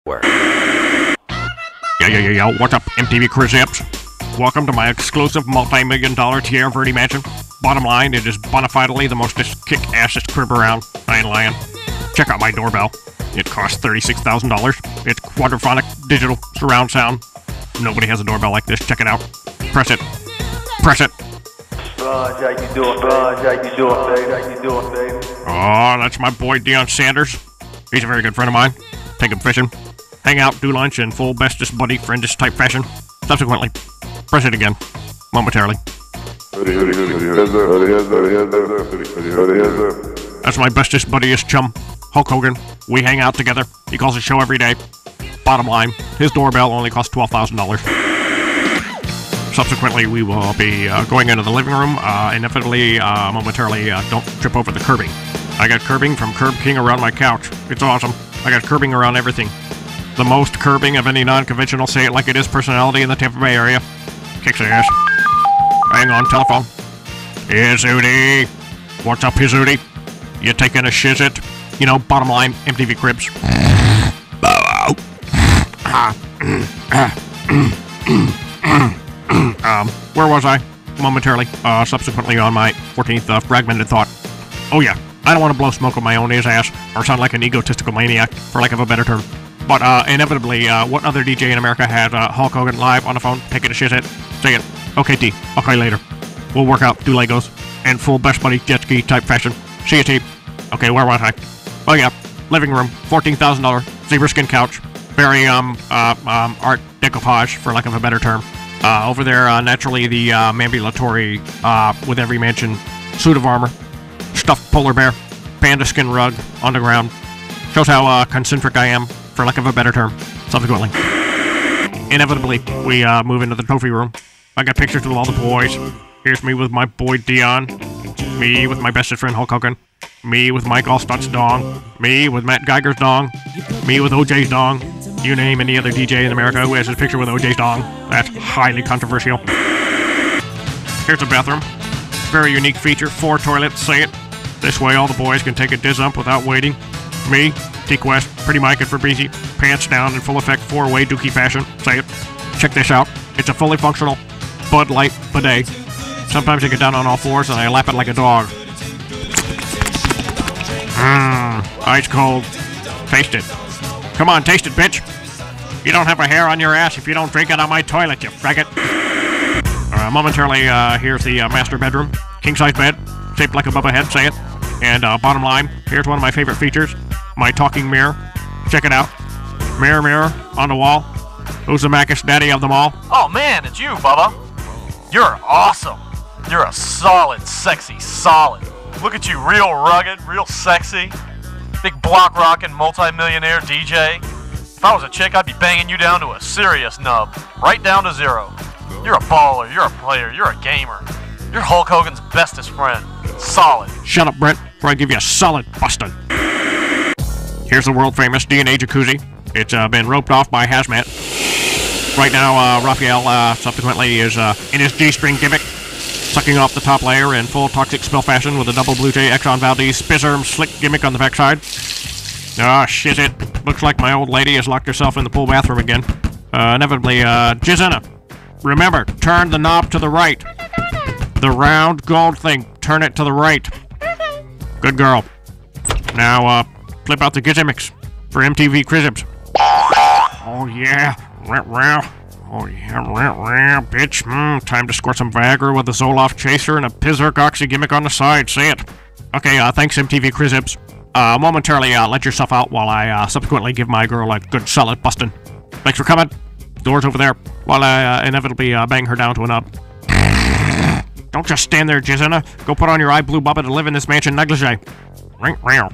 Where? Yo, what's up, MTV Cribs? Welcome to my exclusive multi-million-dollar Tierra Verde mansion. Bottom line, it is bona fidely the most kick-assest crib around. I ain't lying. Check out my doorbell. It costs $36,000. It's quadraphonic digital surround sound. Nobody has a doorbell like this. Check it out. Press it. Press it. How you doing, baby? Oh, that's my boy Deion Sanders. He's a very good friend of mine. Take him fishing. Hang out, do lunch in full bestest buddy friendest type fashion. Subsequently, press it again. Momentarily. That's my bestest buddiest chum, Hulk Hogan. We hang out together. He calls the show every day. Bottom line, his doorbell only costs $12,000. Subsequently, we will be going into the living room. Inevitably, momentarily, don't trip over the curbing. I got curbing from Curb King around my couch. It's awesome. I got curbing around everything. The most curbing of any non-conventional say-it-like-it-is personality in the Tampa Bay area. Kicks ass. Hang on, telephone. Hizooty. What's up, Hizooty? You taking a shizit? You know, bottom line, MTV Cribs. Where was I? Momentarily. Subsequently on my 14th fragmented thought. Oh yeah, I don't want to blow smoke on my own ass or sound like an egotistical maniac, for lack of a better term. But inevitably, what other DJ in America has Hulk Hogan live on the phone taking a shit hit? Say it. Okay, T. Okay, later. We'll work out, do Legos, and full best buddy jet ski type fashion. See you, T. Okay, where was I? Oh yeah, living room, $14,000, zebra skin couch, very art decoupage, for lack of a better term. Over there, naturally the ambulatory with every mansion suit of armor, stuffed polar bear, panda skin rug on the ground. Shows how concentric I am, for lack of a better term. Subsequently, inevitably, we move into the trophy room. I got pictures with all the boys. Here's me with my boy Dion. Me with my bestest friend Hulk Hogan. Me with Mike Allstott's dong. Me with Matt Geiger's dong. Me with OJ's dong. You name any other DJ in America who has his picture with OJ's dong. That's highly controversial. Here's the bathroom. Very unique feature. 4 toilets, say it. This way all the boys can take a diz-ump without waiting. Me, T-Quest, Pretty Mike and Fabrizi, pants down in full effect 4-way dookie fashion. Say it. Check this out. It's a fully functional Bud Light bidet. Sometimes I get down on all fours and I lap it like a dog. Ice cold. Taste it. Come on, taste it, bitch. You don't have a hair on your ass if you don't drink it on my toilet, you faggot. Momentarily, here's the master bedroom. King-size bed, shaped like a Bubba head, say it. And bottom line, here's one of my favorite features. My talking mirror. Check it out. Mirror, mirror, on the wall. Who's the Macish daddy of them all? Oh man, it's you, Bubba. You're awesome. You're a solid, sexy, solid. Look at you, real rugged, real sexy. Big block rockin' multi-millionaire DJ. If I was a chick, I'd be banging you down to a serious nub. Right down to 0. You're a baller, you're a player, you're a gamer. You're Hulk Hogan's bestest friend. Solid. Shut up, Brent, before I give you a solid bustin'. Here's the world-famous DNA jacuzzi. It's been roped off by Hazmat. Right now, Raphael subsequently is in his G-string gimmick, sucking off the top layer in full toxic spill fashion with a double Blue Jay Exxon Valdez Spizzerm slick gimmick on the backside. Ah, shit it. Looks like my old lady has locked herself in the pool bathroom again. Inevitably, Jizenna. Remember, turn the knob to the right. The round gold thing, turn it to the right. Good girl. Now, flip out the gimmicks for MTV Cribs. Oh yeah. Oh yeah, bitch. Time to squirt some Viagra with a Zoloft chaser and a Pizark Oxy gimmick on the side. Say it. Okay, thanks MTV Cribs. Momentarily, let yourself out while I subsequently give my girl a good solid bustin'. Thanks for coming. Door's over there while I inevitably bang her down to a nub. Don't just stand there, Jizenna. Go put on your eye blue Bubba to live in this mansion negligee. Ring.